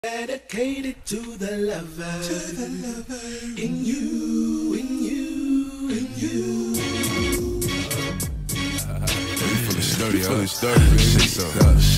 Dedicated to the lover, in you, in you, in you. You feeling sturdy, man. Say so.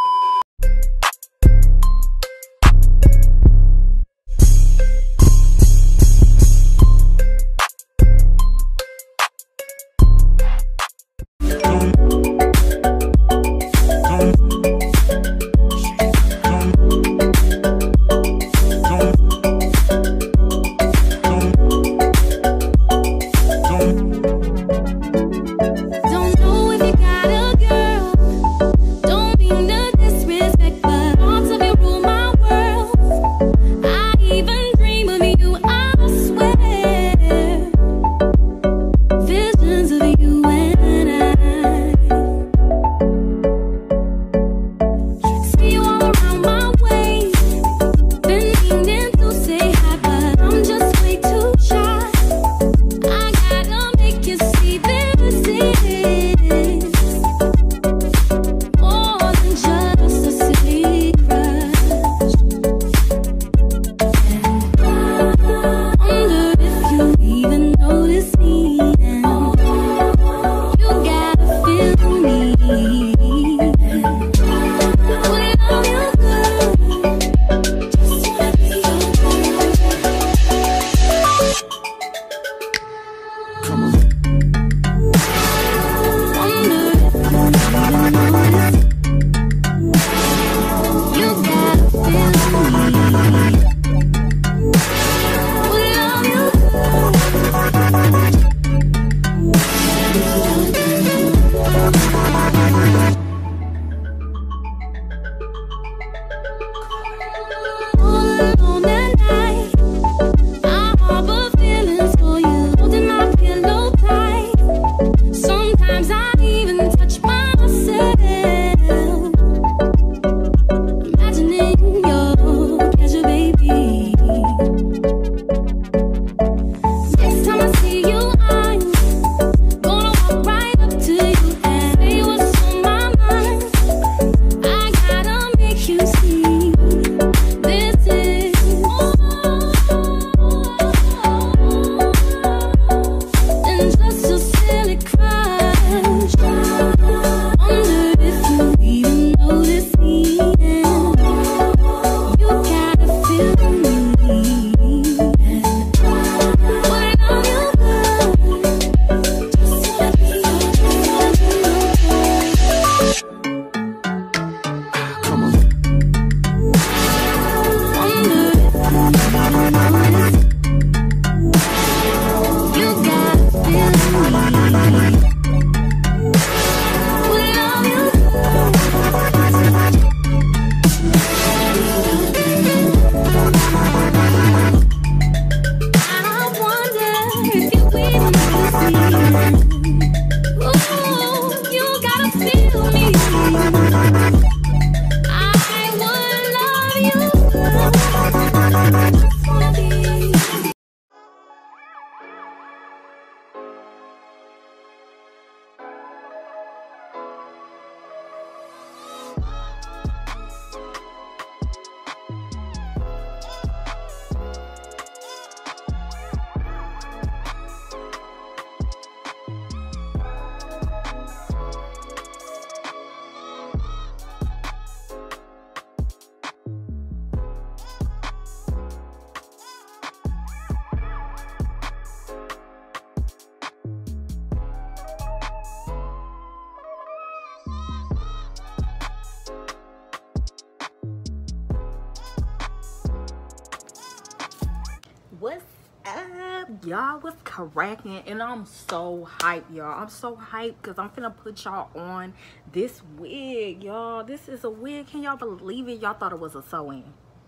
What's up, y'all? What's cracking? And I'm so hyped, y'all. I'm so hyped because I'm finna put y'all on this wig, y'all. This is a wig. Can y'all believe it? Y'all thought it was a sew-in.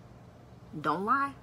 Don't lie.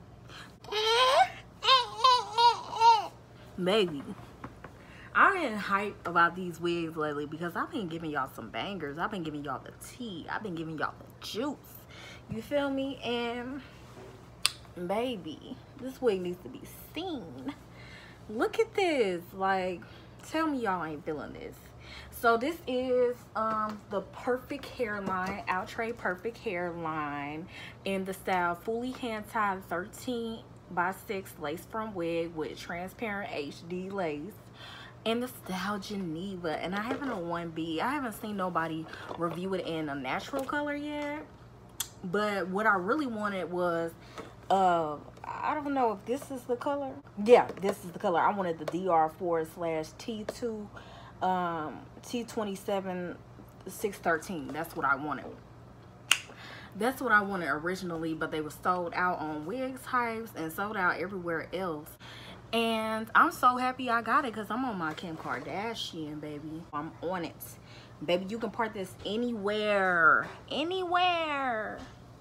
Maybe. I ain't hyped about these wigs lately because I've been giving y'all some bangers. I've been giving y'all the tea. I've been giving y'all the juice. You feel me? And baby, this wig needs to be seen. Look at this. Like, tell me y'all ain't feeling this. So this is the Perfect Hairline, Outre Perfect Hairline in the style fully hand-tied 13x6 lace front wig with transparent HD lace in the style Geneva. And I have it on 1B. I haven't seen nobody review it in a natural color yet, but what I really wanted was I don't know if this is the color. Yeah, this is the color. I wanted the DR4/T2 T27 613. That's what I wanted. That's what I wanted originally, but they were sold out on Wigs Hypes and sold out everywhere else. And I'm so happy I got it because I'm on my Kim Kardashian, baby. I'm on it. Baby, you can part this anywhere. Anywhere.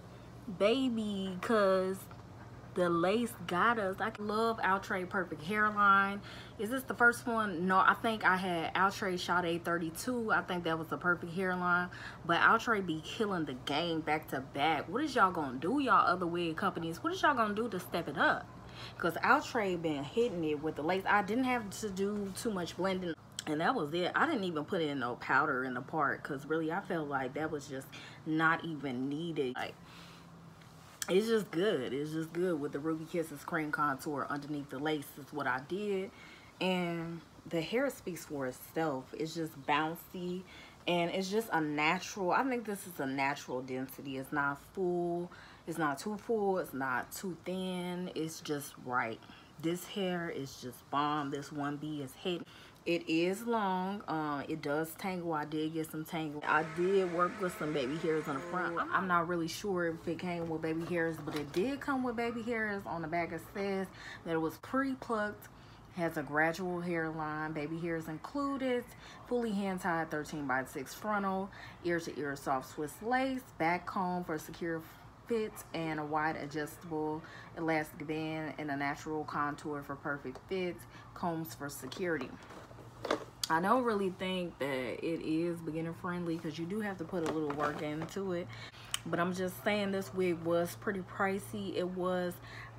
Baby, because the lace got us. I love Outre Perfect Hairline. Is this the first one? No, I think I had Outre Sade 32. I think that was the Perfect Hairline. But Outre be killing the game back to back. What is y'all gonna do, y'all other wig companies? What is y'all gonna do to step it up? Because Outre been hitting it with the lace. I didn't have to do too much blending, and that was it. I didn't even put in no powder in the part because really I felt like that was just not even needed. Like, it's just good. It's just good with the Ruby Kisses cream contour underneath the lace is what I did. And the hair speaks for itself. It's just bouncy and it's just a natural. I think this is a natural density. It's not full. It's not too full. It's not too thin. It's just right. This hair is just bomb. This 1B is hitting. It is long. It does tangle. I did get some tangle. I did work with some baby hairs on the front. I'm not really sure if it came with baby hairs, but it did come with baby hairs. On the back it says that it was pre-plucked, has a gradual hairline, baby hairs included, fully hand-tied 13x6 frontal, ear-to-ear soft Swiss lace, back comb for secure fit, and a wide adjustable elastic band and a natural contour for perfect fit, combs for security. I don't really think that it is beginner friendly because you do have to put a little work into it, but I'm just saying this wig was pretty pricey. It was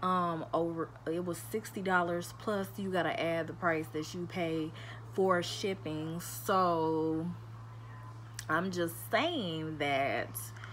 it was $60 plus you gotta add the price that you pay for shipping. So I'm just saying that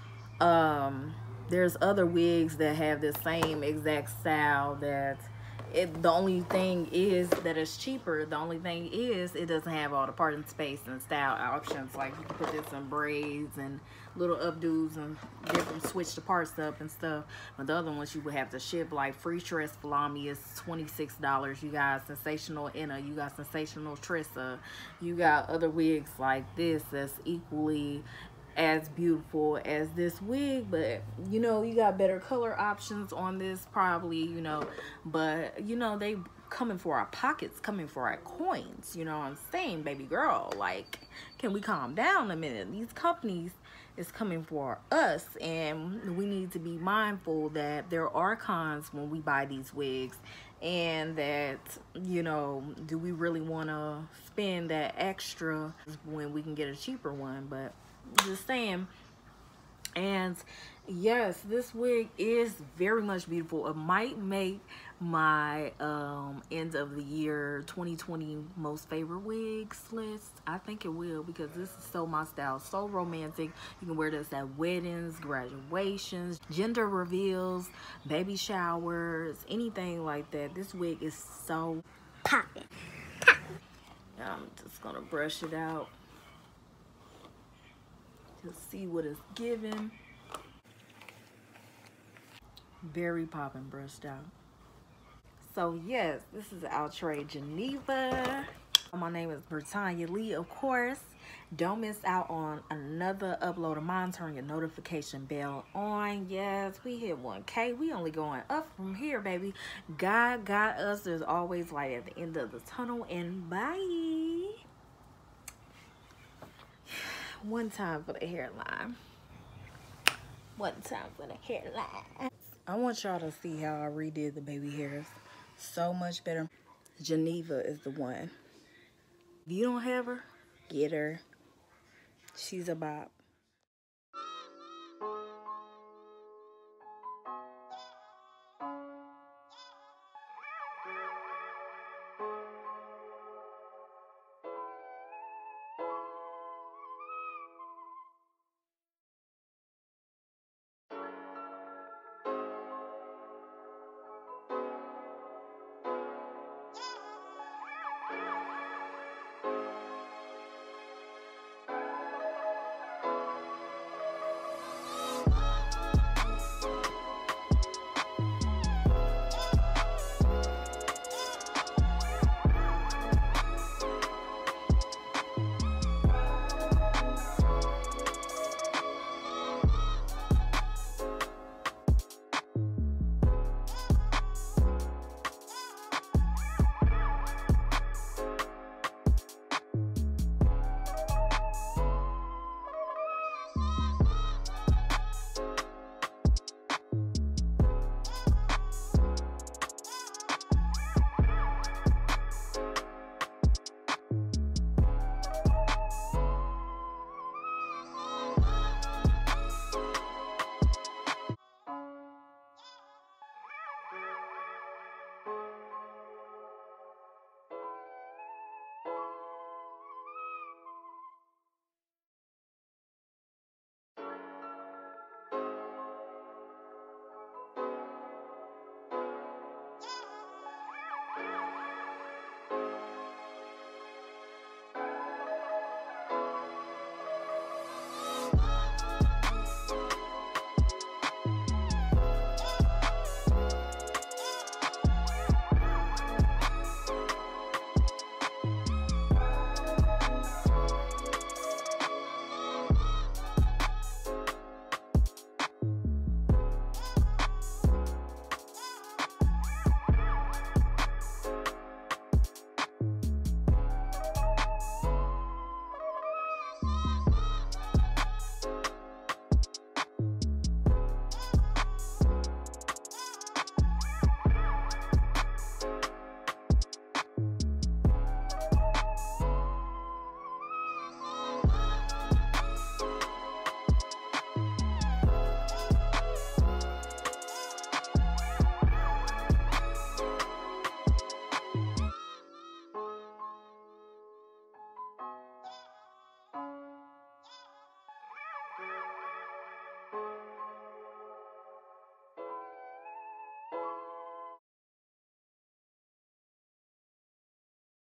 there's other wigs that have the same exact style that the only thing is that it's cheaper. The only thing is it doesn't have all the parting space and style options. Like you can put this in braids and little updos and different, switch the parts up and stuff. But the other ones you would have to ship, like Free Tress Flami is $26. You got Sensational Inna, you got Sensational Tressa, you got other wigs like this that's equally as beautiful as this wig, but you know, you got better color options on this probably, you know, but you know, they coming for our pockets, coming for our coins, you know what I'm saying, baby girl. Like, can we calm down a minute? These companies is coming for us, and we need to be mindful that there are cons when we buy these wigs, and that, you know, do we really want to spend that extra when we can get a cheaper one? But just saying. And yes, this wig is very much beautiful. It might make my end of the year 2020 most favorite wigs list. I think it will, because this is so my style, so romantic. You can wear this at weddings, graduations, gender reveals, baby showers, anything like that. This wig is so poppin'. I'm just gonna brush it out to see what it's giving. Very poppin', brushed out. So yes, this is Outre Geneva. My name is Brittanya Lee, of course. Don't miss out on another upload of mine. Turn your notification bell on. Yes, we hit 1K. We only going up from here, baby. God got us. There's always light at the end of the tunnel. And bye. One time for the hairline. One time for the hairline. I want y'all to see how I redid the baby hairs. So much better. Geneva is the one. If you don't have her, get her. She's a bop.